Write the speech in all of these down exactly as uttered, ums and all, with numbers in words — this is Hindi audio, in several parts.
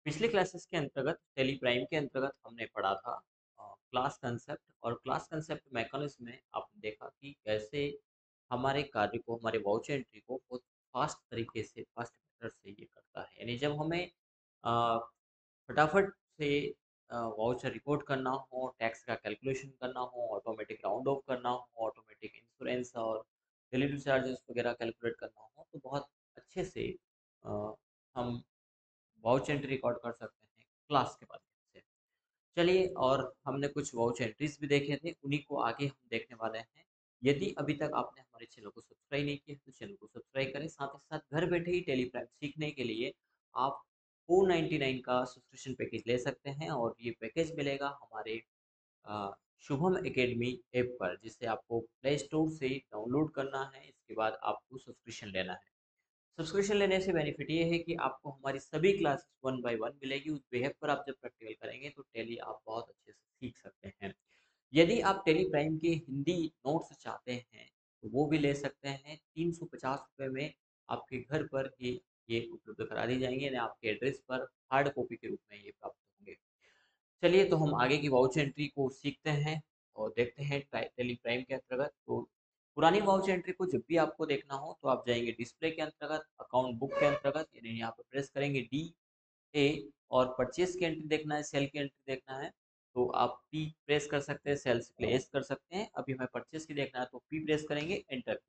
पिछले क्लासेस के अंतर्गत टेली प्राइम के अंतर्गत हमने पढ़ा था क्लास कंसेप्ट और क्लास कंसेप्ट मैकेनिज्म में आपने देखा कि कैसे हमारे कार्य को हमारे वाउचर एंट्री को बहुत फास्ट तरीके से फास्ट मेथड से ये करता है। यानी जब हमें अ, फटाफट से वाउचर रिपोर्ट करना हो, टैक्स का कैलकुलेशन करना हो, ऑटोमेटिक राउंड ऑफ करना हो, ऑटोमेटिक इंश्योरेंस और डिलीवरी चार्जेस वगैरह कैलकुलेट करना हो, तो बहुत अच्छे से अ, हम वाउच एंट्री रिकॉर्ड कर सकते हैं क्लास के माध्यम से। चलिए, और हमने कुछ वाउच एंट्रीज भी देखे थे, उन्हीं को आगे हम देखने वाले हैं। यदि अभी तक आपने हमारे चैनल को सब्सक्राइब नहीं किया तो चैनल को सब्सक्राइब करें। साथ ही साथ घर बैठे ही टेलीप्राइम सीखने के लिए आप फोर नाइन्टी नाइन का सब्सक्रिप्शन पैकेज ले सकते हैं, और ये पैकेज मिलेगा हमारे अ, शुभम एकेडमी ऐप पर, जिसे आपको प्ले स्टोर से डाउनलोड करना है। इसके बाद आपको सब्सक्रिप्शन लेना है। सब्सक्रिप्शन लेने से बेनिफिट ये है कि आपको हमारी सभी क्लासेस वन बाय वन मिलेगी। उस बेहद पर आप जब प्रैक्टिकल करेंगे तो टेली आप बहुत अच्छे से सीख सकते हैं। यदि आप टेली प्राइम के हिंदी नोट्स चाहते हैं तो वो भी ले सकते हैं। तीन सौ पचास रुपये में आपके घर पर ही ये उपलब्ध करा दी जाएंगे, यानी आपके एड्रेस पर हार्ड कॉपी के रूप में ये प्राप्त होंगे। चलिए, तो हम आगे की वाउच एंट्री को सीखते हैं और देखते हैं टेली प्राइम के अंतर्गत। तो पुरानी वाउच एंट्री को जब भी आपको देखना हो तो आप जाएंगे डिस्प्ले के अंतर्गत, अकाउंट बुक के अंतर्गत, यानी यहाँ पर प्रेस करेंगे डी ए, और परचेज की एंट्री देखना है, सेल की एंट्री देखना है तो आप पी प्रेस कर सकते हैं, सेल्स के लिए एस कर सकते हैं। अभी हमें परचेज की देखना है तो पी प्रेस करेंगे, एंटर।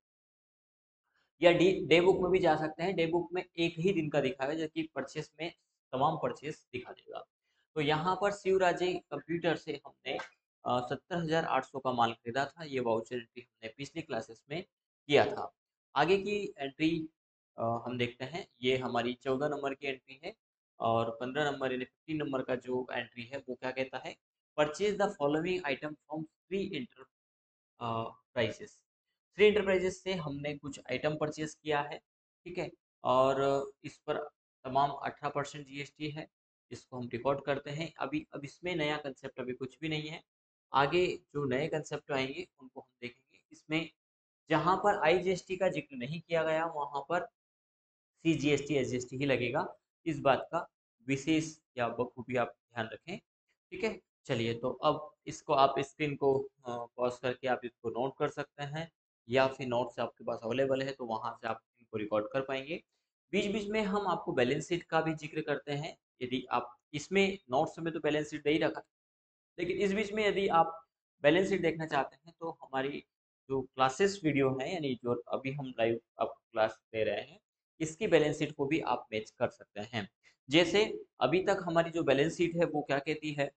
या डी डे बुक में भी जा सकते हैं। डे बुक में एक ही दिन का दिखाएगा, जबकि परचेस में तमाम परचेस दिखा देगा। तो यहाँ पर शिवराजे कंप्यूटर से हमने सत्तर हजार आठ सौ का माल खरीदा था। ये वाउचर एंट्री हमने पिछली क्लासेस में किया था। आगे की एंट्री अ, हम देखते हैं। ये हमारी चौदह नंबर की एंट्री है, और पंद्रह नंबर यानी फिफ्टीन नंबर का जो एंट्री है वो क्या कहता है, purchase the following item from three enterprises. Three enterprises से हमने कुछ आइटम परचेज किया है, ठीक है। और इस पर तमाम अठारह परसेंट जीएसटी है। इसको हम रिकॉर्ड करते हैं। अभी अब इसमें नया कंसेप्ट अभी कुछ भी नहीं है। आगे जो नए कंसेप्ट आएंगे उनको हम देखेंगे। इसमें जहाँ पर आई जीएसटी का जिक्र नहीं किया गया वहाँ पर सी जीएसटी एस जीएसटी ही लगेगा। इस बात का विशेष या बखूबी आप ध्यान रखें, ठीक है। चलिए, तो अब इसको आप स्क्रीन को पॉज करके आप इसको नोट कर सकते हैं, या फिर नोट्स आपके पास अवेलेबल है तो वहाँ से आप इनको रिकॉर्ड कर पाएंगे। बीच बीच में हम आपको बैलेंस शीट का भी जिक्र करते हैं। यदि आप इसमें नोट्स में तो बैलेंस शीट दे ही रखा, लेकिन इस बीच में यदि आप बैलेंस शीट देखना चाहते हैं तो हमारी जो क्लासेस वीडियो है, यानी जो अभी हम लाइव आपको क्लास दे रहे हैं, इसकी बैलेंस शीट को भी आप मैच कर सकते हैं। जैसे अभी तक हमारी जो बैलेंस शीट है वो क्या कहती है,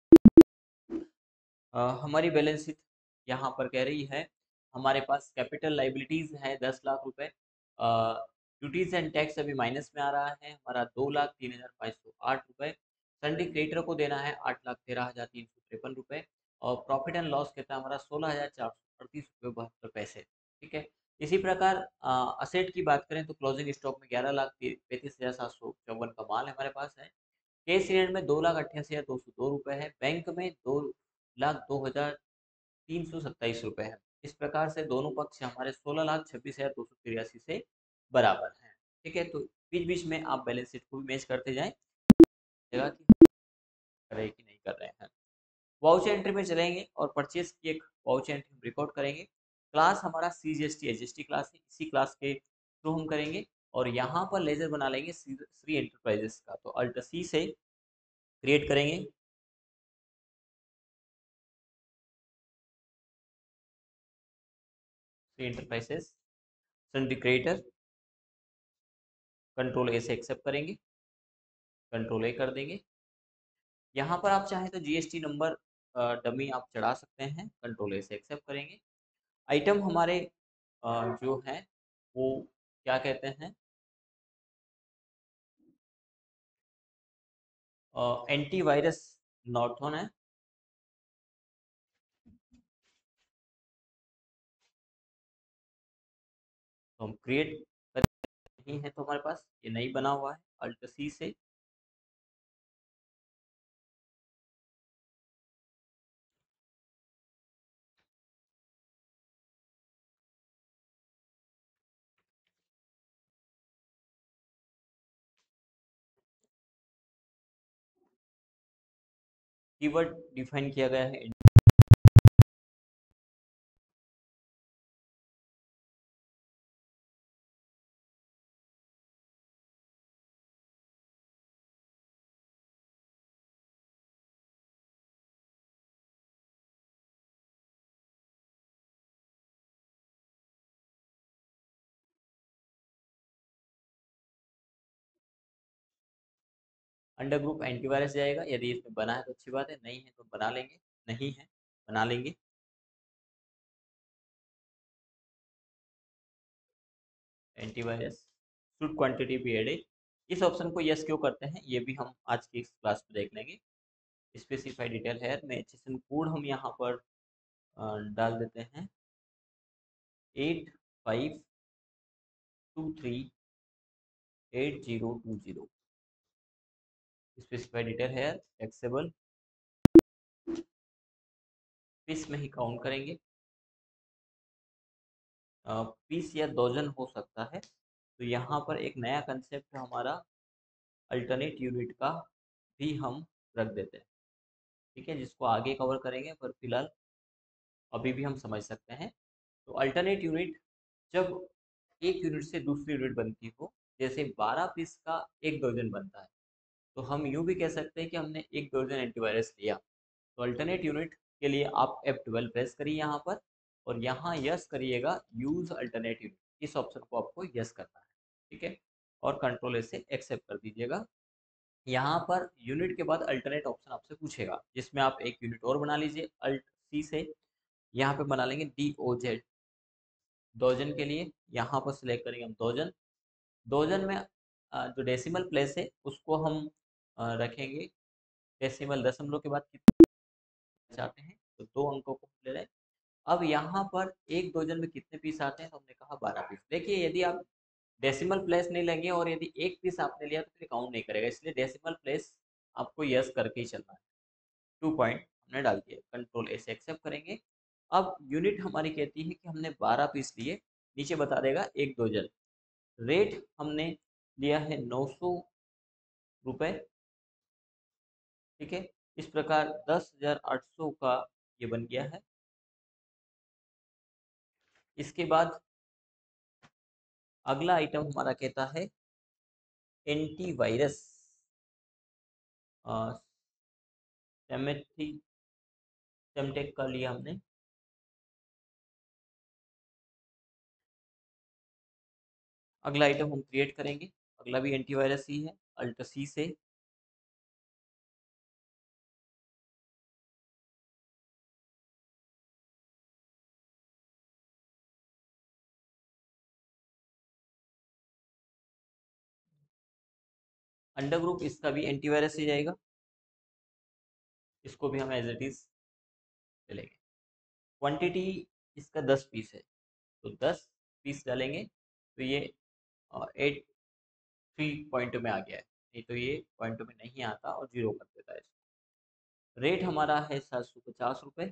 अ, हमारी बैलेंस शीट यहाँ पर कह रही है हमारे पास कैपिटल लाइबिलिटीज है दस लाख रुपए। ड्यूटीज एंड टैक्स अभी माइनस में आ रहा है हमारा दो लाख तीन हजार पाँच सौ आठ रुपये। सन्डी क्रेडिटर को देना है आठ लाख तेरह हजार तीन सौ तिरपन रुपये। और प्रॉफिट एंड लॉस कहता है हमारा सोलह हजार चार सौ अड़तीस रुपये बहत्तर पैसे, ठीक है। इसी प्रकार असेट की बात करें तो क्लोजिंग स्टॉक में ग्यारह लाख पैंतीस हजार सात सौ चौवन का माल हमारे पास है। कैश ऋण में दो लाख अट्ठासी हजार दो सौ दो रुपये है। बैंक में दो लाख दो हजार तीन सौ सत्ताईस रुपये है। इस प्रकार से दोनों पक्ष हमारे सोलह लाख छब्बीस हजार दो सौ तिरासी से बराबर हैं, ठीक है। तो बीच बीच में आप बैलेंस शीट को भी मैच करते जाएं, जगह की कर रहे कि नहीं कर रहे हैं। वाउचर एंट्री में चलेंगे और परचेज की एक वाउचर एंट्री हम रिकॉर्ड करेंगे। क्लास हमारा C G S T H S T class है, इसी क्लास के थ्रू हम करेंगे। और यहाँ पर लेजर बना लेंगे श्री एंटरप्राइजेस का, तो अल्ट सी से क्रिएट करेंगे। Shri enterprises sundry creditor, control A से एक्सेप्ट करेंगे, कंट्रोल ए कर देंगे। यहाँ पर आप चाहें तो जीएसटी नंबर डमी आप चढ़ा सकते हैं, कंट्रोल ए से एक्सेप्ट करेंगे। आइटम हमारे अ, जो है वो क्या कहते हैं, एंटीवायरस नॉर्थन है। तो हम क्रिएट नहीं है तो हमारे पास ये नहीं बना हुआ है, अल्ट सी से कीवर्ड डिफाइन किया गया है। अंडर ग्रुप एंटीवायरस जाएगा, यदि इसमें बना है तो अच्छी बात है, नहीं है तो बना लेंगे, नहीं है बना लेंगे। Antivirus should quantity be added, इस ऑप्शन को यस क्यों करते हैं ये भी हम आज की इस क्लास में देख लेंगे। स्पेसिफाई डिटेल है में एचएसएन कोड हम यहाँ पर अ, डाल देते हैं eight five two three eight zero two zero. Specify detail है एक्सेबल पीस में ही काउंट करेंगे, पीस या डोजन हो सकता है। तो यहाँ पर एक नया कंसेप्ट हमारा अल्टरनेट यूनिट का भी हम रख देते हैं, ठीक है, जिसको आगे कवर करेंगे, पर फिलहाल अभी भी हम समझ सकते हैं। तो अल्टरनेट यूनिट जब एक यूनिट से दूसरी यूनिट बनती हो, जैसे बारह पीस का एक डोजन बनता है, तो हम यूँ भी कह सकते हैं कि हमने एक डोजन एंटीवायरस लिया। तो अल्टरनेट यूनिट के लिए आप एफ ट्वेल्व प्रेस करिए यहाँ पर, और यहाँ यस करिएगा यूज अल्टरनेट यूनिट, इस ऑप्शन को आपको यस करना है, ठीक है, और कंट्रोल से एक्सेप्ट कर दीजिएगा। यहाँ पर यूनिट के बाद अल्टरनेट ऑप्शन आपसे पूछेगा, जिसमें आप एक यूनिट और बना लीजिए अल्ट सी से। यहाँ पे बना लेंगे डी ओ जेड, डोजन के लिए यहाँ पर सिलेक्ट करेंगे हम डोजन। डोजन में अ, जो डेसिमल प्लेस है उसको हम अ, रखेंगे डेसिमल दशमलव के बाद कितने चाहते हैं, तो दो अंकों को ले रहे हैं। अब यहाँ पर एक डोजन में कितने पीस आते हैं, तो हमने कहा बारह पीस। देखिए यदि आप डेसिमल प्लेस नहीं लेंगे और यदि एक पीस आपने लिया तो फिर काउंट नहीं करेगा, इसलिए डेसिमल प्लेस आपको यस करके ही चलना है। टू पॉइंट हमने डाल दिया, कंट्रोल ए से एक्सेप्ट करेंगे। अब यूनिट हमारी कहती है कि हमने बारह पीस लिए, नीचे बता देगा एक डोजन। रेट हमने लिया है नौ सौ रुपये, ठीक है, इस प्रकार दस हजार आठ सौ का ये बन गया है। इसके बाद अगला आइटम हमारा कहता है एंटीवायरस सेमेथी सेमटेक का लिया हमने। अगला आइटम हम क्रिएट करेंगे, अगला भी एंटीवायरस ही है, अल्ट सी से। अंडर ग्रुप इसका भी एंटीवायरस ही जाएगा, इसको भी हम एज इट इज चलेंगे। क्वांटिटी इसका दस पीस है, तो दस पीस डालेंगे, तो ये एट थ्री पॉइंट में आ गया है, नहीं तो ये पॉइंट में नहीं आता और जीरो कर देता है इसको। रेट हमारा है सात सौ पचास रुपये,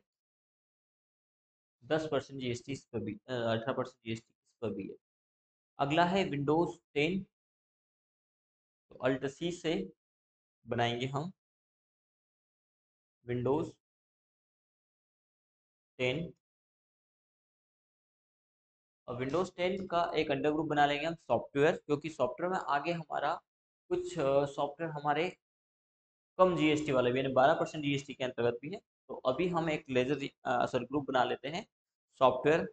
दस परसेंट जी एस टी इस पर भी, अठारह परसेंट जी एस टी इस पर भी है। अगला है विंडोज टेन, तो अल्ट सी से बनाएंगे हम विंडोज टेन। और विंडोज टेन का एक अंडर ग्रुप बना लेंगे हम सॉफ्टवेयर, क्योंकि सॉफ्टवेयर में आगे हमारा कुछ सॉफ्टवेयर हमारे कम जीएसटी वाले भी, यानी बारह परसेंट जीएसटी के अंतर्गत भी है। तो अभी हम एक लेजर सर ग्रुप बना लेते हैं सॉफ्टवेयर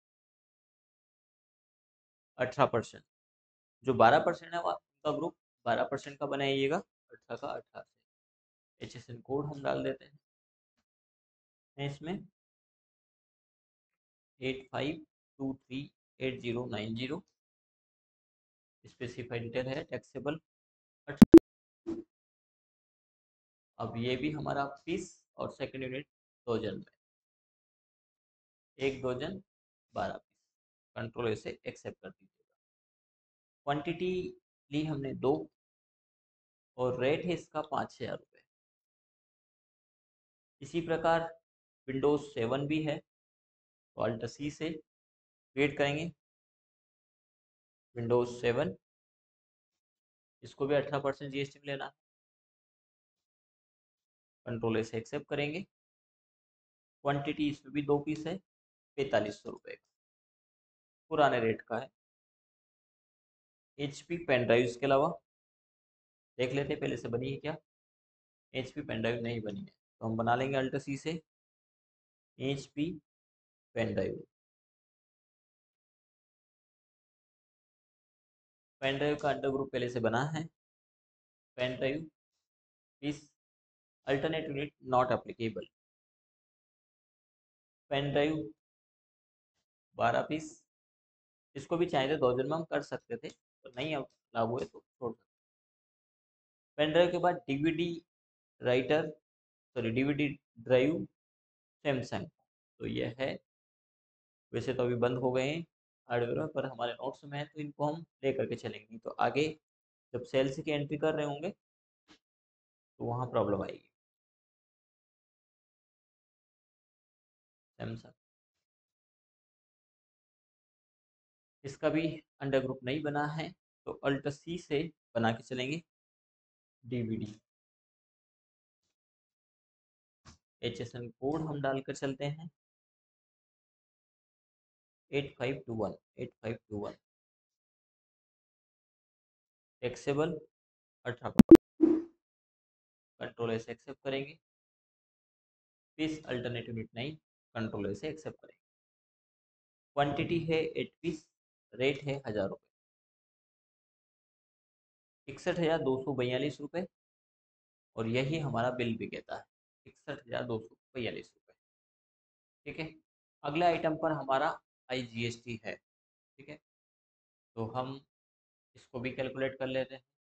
अठारह परसेंट। जो बारह परसेंट है वो उनका ग्रुप बारह परसेंट का बनाइएगा, अठारह का अठारह से। एच एस एन कोड हम डाल देते हैं इसमें eight five two three eight zero nine zero. Specify detail है टैक्सेबल। अब ये भी हमारा पीस और सेकंड यूनिट डोजन में, एक डोजन बारह पीस, कंट्रोल से एक्सेप्ट कर दीजिएगा। क्वांटिटी ली हमने दो, और रेट है इसका पाँच हजार रुपये। इसी प्रकार विंडोज सेवन भी है, तो अल्ट सी से क्रिएट करेंगे विंडोज सेवन, इसको भी अठारह परसेंट जी एस टी में लेना है। कंट्रोल ए से एक्सेप्ट करेंगे। क्वांटिटी इसमें भी दो पीस है, पैंतालीस सौ रुपये का, पुराने रेट का है। एच पी पेन ड्राइव इसके अलावा देख लेते हैं पहले से बनी है क्या। एच पी पेन ड्राइव नहीं बनी है, तो हम बना लेंगे अल्ट सी से H P pen drive. Pen drive का अंडर ग्रुप पहले से बना है। पेन ड्राइव इस alternate unit not applicable. Pen drive बारह पीस, इसको भी चाहे तो दो दिन में हम कर सकते थे, तो नहीं अब लागू है तो छोड़ सकते। पेन ड्राइव के बाद DVD writer, sorry DVD drive Samsung, तो ये है। वैसे तो अभी बंद हो गए हैं हार्डवेयर में, पर हमारे नोट्स में है तो इनको हम ले करके चलेंगे। तो आगे जब सेल्स की एंट्री कर रहे होंगे तो वहाँ प्रॉब्लम आएगी। सैमसंग, इसका भी अंडर ग्रुप नहीं बना है, तो अल्ट सी से बना के चलेंगे। DVD H S N code हम डालकर चलते हैं eight five two one, eight five two one. Taxable अठारह, कंट्रोल ए से एक्सेप्ट करेंगे। पीस अल्टरनेट यूनिट नहीं, कंट्रोल ए से एक्सेप्ट करेंगे। क्वांटिटी है एट पीस, रेट है हज़ार रुपये, इकसठ हज़ार दो सौ बयालीस रुपये, और यही हमारा बिल भी कहता है इकसठ हज़ार दो सौ बयालीस रुपये। ठीक है, अगले आइटम पर हमारा आई जी एस टी है। ठीक है, तो हम इसको भी कैलकुलेट कर लेते हैं।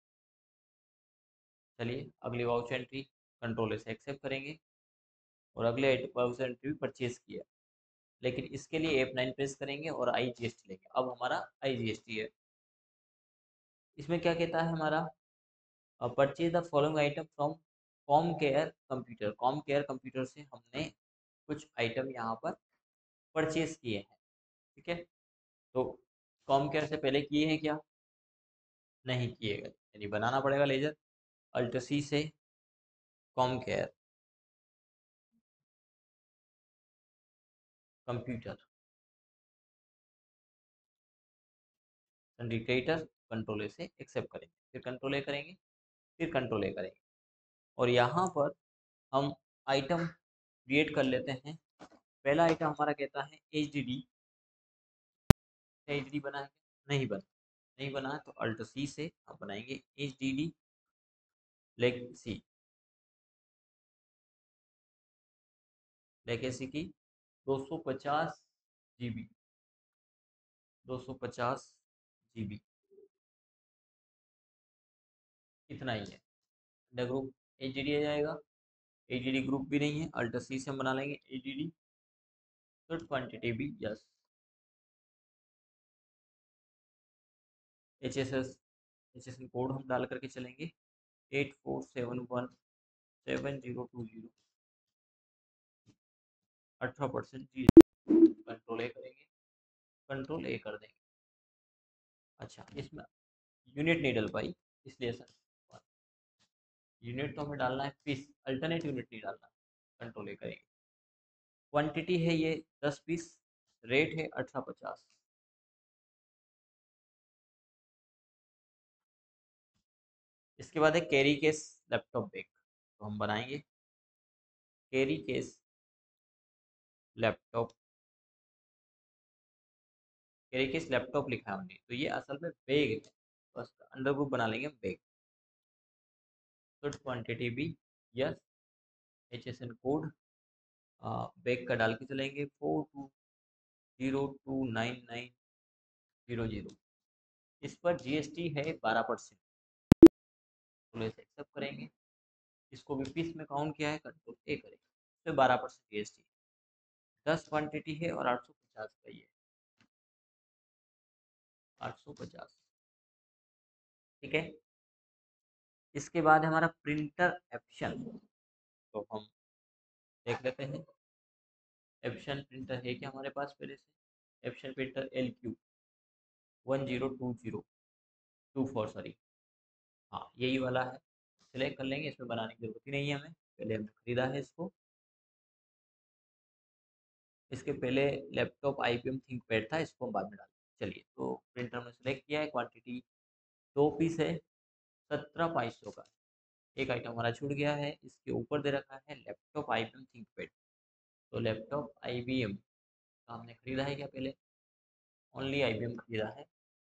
चलिए अगली वाउचर एंट्री कंट्रोल से एक्सेप्ट करेंगे, और अगले वाउचर एंट्री भी परचेज किया, लेकिन इसके लिए एफ नाइन प्रेस करेंगे और आई जी एस टी लेंगे। अब हमारा आई जी एस टी है, इसमें क्या कहता है हमारा, purchase the following item from com care computer. Com care computer से हमने कुछ आइटम यहाँ पर परचेज किए हैं। ठीक है, तो कॉम केयर से पहले किए हैं क्या, नहीं किए गए, यानी बनाना पड़ेगा लेजर। अल्ट सी से com care computer indicator, control A से एक्सेप्ट करेंगे, फिर कंट्रोल ए करेंगे, फिर कंट्रोल ए करेंगे, और यहाँ पर हम आइटम क्रिएट कर लेते हैं। पहला आइटम हमारा कहता है H D D. H D D बना है क्या? नहीं बना, नहीं बना है, तो अल्ट सी से हम बनाएंगे H D D legacy. Legacy की दो सौ पचास जी बी, दो सौ पचास जी बी, इतना ही है। Under group H D D आ जाएगा, एच डी डी ग्रुप भी नहीं है, अल्ट सी से हम बना लेंगे एच डी डी, तो क्वांटिटी भी yes. H S S H S N code हम डाल करके चलेंगे eight four seven one seven zero two zero, अठारह परसेंट जी। कंट्रोल ए करेंगे, कंट्रोल ए कर देंगे। अच्छा, इसमें यूनिट नहीं डल पाई, इसलिए सर यूनिट तो हमें डालना है पीस, अल्टरनेट यूनिट नहीं डालना। कंट्रोल ए करेंगे। क्वांटिटी है ये दस पीस, रेट है अठारह पचास। इसके बाद है कैरी केस लैपटॉप बैग, तो हम बनाएंगे carry case laptop. Carry case laptop लिखा है हमने, तो ये असल में बैग है, बस अंडर ग्रुप बना लेंगे बैग। तो क्वांटिटी भी yes, H S N code bag का डाल के चलेंगे four two zero two nine nine zero zero. इस पर जी एस टी है बारह परसेंट, तो इसे एक्सेप्ट करेंगे। इसको भी पीस में काउंट किया है, कंट्रोल ए करेंगे, तो बारह परसेंट जी एस टी। दस क्वांटिटी है और आठ सौ पचास का ही है, आठ सौ पचास। ठीक है, इसके बाद हमारा प्रिंटर एप्शन, तो हम देख लेते हैं एप्शन प्रिंटर है क्या हमारे पास पहले से। Epson printer L Q one zero two zero two four, sorry हाँ यही वाला है। सिलेक्ट कर लेंगे, इसमें बनाने की जरूरत ही नहीं है हमें। पहले हमने खरीदा है इसको। इसके पहले laptop I B M ThinkPad था, इसको हम बाद में डालेंगे। चलिए, तो प्रिंटर में सेलेक्ट किया है, क्वांटिटी दो पीस है, सत्रह बाईस सौ का। एक आइटम हमारा छूट गया है, इसके ऊपर दे रखा है laptop I B M ThinkPad. तो लैपटॉप आई बी एम का हमने खरीदा है क्या? पहले ओनली आई बी एम खरीदा है।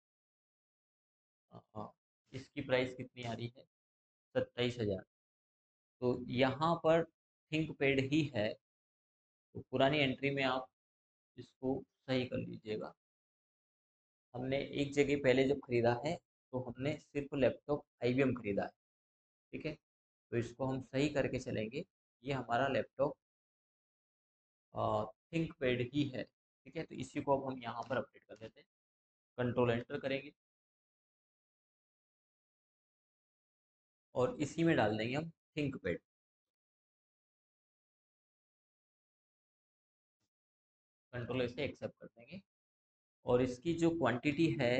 अ, अ, इसकी प्राइस कितनी आ रही है? सत्ताईस हज़ार। तो यहाँ पर थिंकपैड ही है, तो पुरानी एंट्री में आप इसको सही कर लीजिएगा। हमने एक जगह पहले जब खरीदा है तो हमने सिर्फ लैपटॉप आई बी एम खरीदा है, ठीक है। तो इसको हम सही करके चलेंगे। ये हमारा लैपटॉप थिंकपैड ही है, ठीक है। तो इसी को अब हम यहाँ पर अपडेट कर देते हैं, कंट्रोल एंटर करेंगे और इसी में डाल देंगे हम थिंकपैड। कंट्रोल से एक्सेप्ट कर देंगे और इसकी जो क्वांटिटी है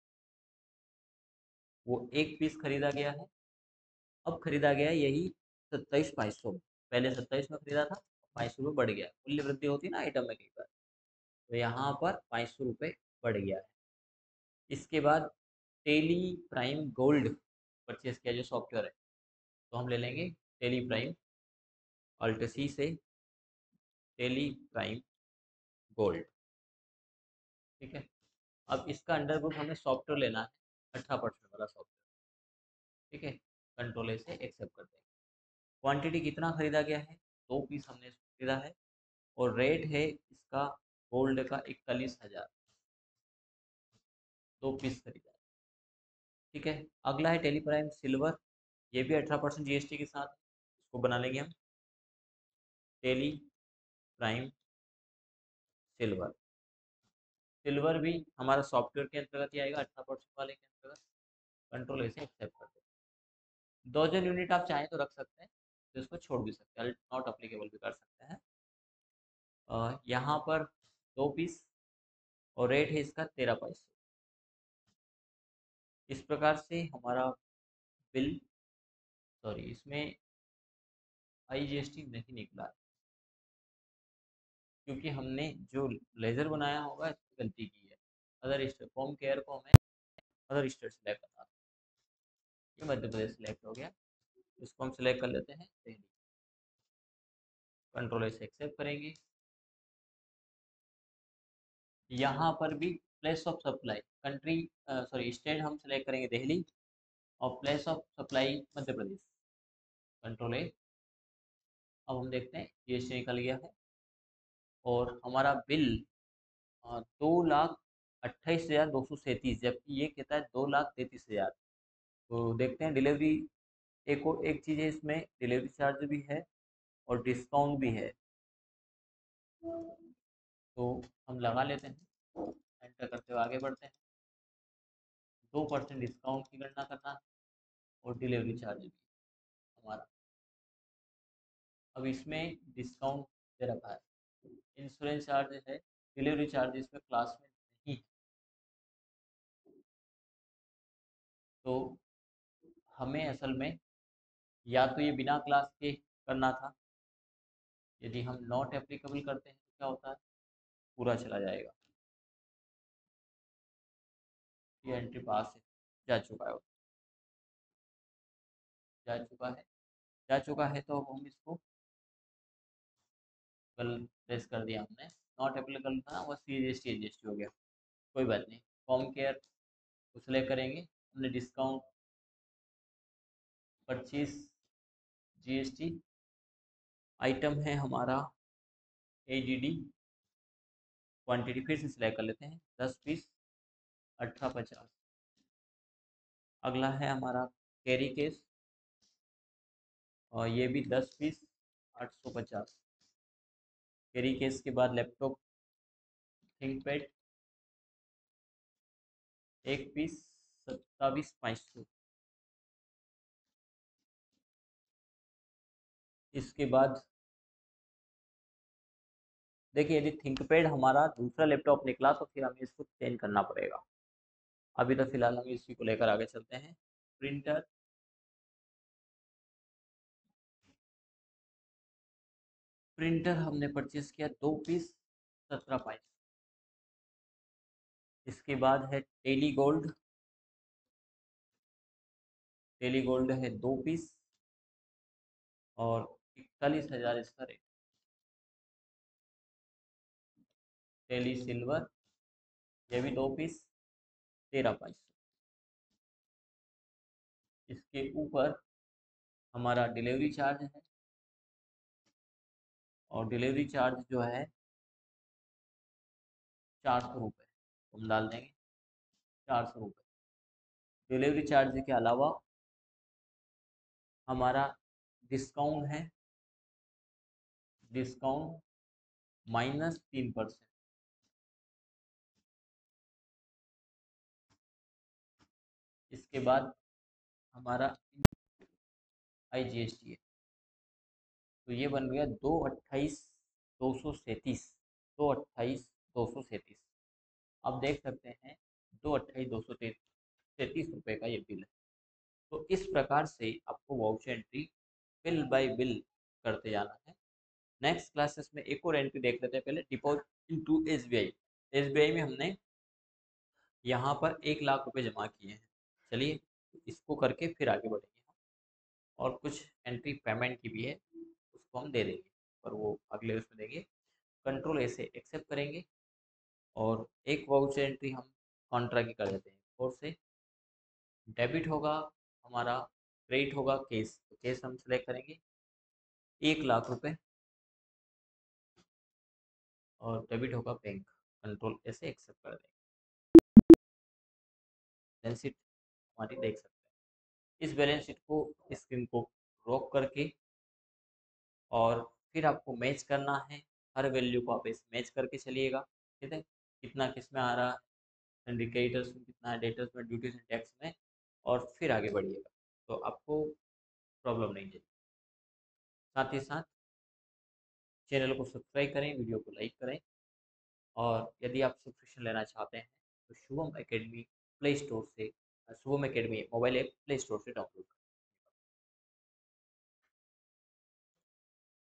वो एक पीस खरीदा गया है। अब खरीदा गया है यही सत्ताईस बाईस सौ। पहले सत्ताईस में खरीदा था, बाईस रुपये बढ़ गया, मूल्य वृद्धि होती है ना आइटम में कई बार, तो यहाँ पर बाईस सौ रुपये बढ़ गया है। इसके बाद टेली प्राइम गोल्ड परचेज किया जो सॉफ्टवेयर है, तो हम ले लेंगे टेली प्राइम, अल्ट सी से टेली प्राइम गोल्ड, ठीक है। अब इसका अंडर ग्रुप हमें सॉफ्टवेयर लेना है, अठारह परसेंट वाला सॉफ्टवेयर, ठीक है। कंट्रोल ए से एक्सेप्ट कर देंगे। क्वांटिटी कितना खरीदा गया है? दो पीस हमने खरीदा है और रेट है इसका गोल्ड का इकतालीस हज़ार। दो पीस खरीदा है, ठीक है। अगला है टेली प्राइम सिल्वर, ये भी अठारह परसेंट जी एस टी के साथ, इसको बना लेंगे हम टेली प्राइम सिल्वर। सिल्वर भी हमारा सॉफ्टवेयर के अंतर्गत ही आएगा, अठारह परसेंट वाले के अंतर्गत। कंट्रोल ऐसे एक्सेप्ट कर दें। दर्जन यूनिट आप चाहें तो रख सकते हैं, तो इसको छोड़ भी सकते हैं, नॉट अप्लीकेबल भी कर सकते हैं। अ, यहाँ पर दो पीस और रेट है इसका तेरह पैसे। इस प्रकार से हमारा बिल, सॉरी इसमें आई जी एस टी नहीं निकला, क्योंकि हमने जो लेज़र बनाया होगा इसमें गलती की है। अदर स्टेट होम केयर को हमें अदर स्टेट सेलेक्ट करना था, ये मध्य प्रदेश सेलेक्ट हो गया। इसको हम सेलेक्ट कर लेते हैं दिल्ली। कंट्रोल से एक्सेप्ट करेंगे। यहाँ पर भी place of supply country, sorry state हम सेलेक्ट करेंगे दिल्ली और place of supply Madhya Pradesh. Control A. अब हम देखते हैं जी एस टी निकल गया है और हमारा बिल अ, दो लाख अट्ठाईस हज़ार दो सौ सैंतीस, जबकि ये कहता है दो लाख तैंतीस हज़ार। तो देखते हैं डिलीवरी, एक और एक चीज़ है इसमें, डिलीवरी चार्ज भी है और डिस्काउंट भी है, तो हम लगा लेते हैं। एंटर करते हुए आगे बढ़ते हैं। दो परसेंट डिस्काउंट की गणना करना है और डिलीवरी चार्ज भी हमारा। अब इसमें डिस्काउंट दे रखा है, इंश्योरेंस चार्ज है, डिलीवरी चार्ज इसमें क्लास में नहीं है, तो हमें असल में या तो ये बिना क्लास के करना था। यदि हम नॉट एप्लीकेबल करते हैं तो क्या होता है, पूरा चला जाएगा। ये एंट्री पास है, जा चुका है, जा चुका है, जा चुका है। तो हम इसको कल प्रेस कर दिया हमने, नॉट एप्लीकेबल था वो C G S T H S T हो गया, कोई बात नहीं। होम केयर को सिलेक्ट करेंगे, हमने डिस्काउंट पच्चीस जी एस टी, आइटम है हमारा ए जी डी, क्वान्टिटी फिर से सिलेक्ट कर लेते हैं, दस पीस अठारह पचास। अगला है हमारा कैरी केस और ये भी दस पीस आठ सौ पचास। कैरी केस के बाद लैपटॉप थिंकपैड एक पीस सत्ताईस पाँच सौ। इसके बाद देखिए, यदि थिंकपैड हमारा दूसरा लैपटॉप निकला तो फिर हमें इसको चेंज करना पड़ेगा। अभी तो फिलहाल हम इसी को लेकर आगे चलते हैं। प्रिंटर प्रिंटर हमने परचेस किया दो पीस, सत्रह पाइस। इसके बाद है टेली गोल्ड। टेली गोल्ड है दो पीस और इकतालीस हजार इसका रेट। टेली सिल्वर, ये भी दो पीस, तेरह पाइस। इसके ऊपर हमारा डिलीवरी चार्ज है, और डिलीवरी चार्ज जो है चार सौ रुपये हम डाल देंगे, चार सौ रुपये। डिलीवरी चार्ज के अलावा हमारा डिस्काउंट है, डिस्काउंट माइनस तीन परसेंट। इसके बाद हमारा आई जी एस टी है, तो ये बन गया दो अट्ठाईस दो सौ सैंतीस। दो अट्ठाईस दो सौ सैंतीस। आप देख सकते हैं दो अट्ठाईस दो सौ सैंतीस रुपये का ये बिल है। तो इस प्रकार से आपको voucher entry bill by bill करते जाना है। नेक्स्ट क्लासेस में एक और एंट्री देख लेते हैं। पहले deposit into S B I. S B I में हमने यहाँ पर एक लाख रुपए जमा किए हैं। चलिए इसको करके फिर आगे बढ़ेंगे। और कुछ एंट्री पेमेंट की भी है, उसको हम दे देंगे, पर वो अगले उसमें देंगे। कंट्रोल ऐसे एक्सेप्ट करेंगे, और एक वाउचर एंट्री हम कॉन्ट्रा की कर देते हैं। और से डेबिट होगा हमारा, क्रेडिट होगा केस, तो केस हम सेलेक्ट करेंगे एक लाख रुपए, और डेबिट होगा बैंक। कंट्रोल ऐसे एक्सेप्ट कर देंगे। बैलेंस शीट हमारी देख सकते हैं। इस बैलेंस शीट को, स्क्रीन को रॉक करके, और फिर आपको मैच करना है। हर वैल्यू को आप इस मैच करके चलिएगा। ठीक है, कितना किस में आ रहा है, इंडिकेटर्स में कितना है, डेटर्स में, ड्यूटीज एंड टैक्स में, और फिर आगे बढ़िएगा, तो आपको प्रॉब्लम नहीं है। साथ ही साथ चैनल को सब्सक्राइब करें, वीडियो को लाइक करें, और यदि आप सब्सक्रिप्शन लेना चाहते हैं तो शुभम एकेडमी प्ले स्टोर से, Shubham academy mobile app play store से डाउनलोड करें।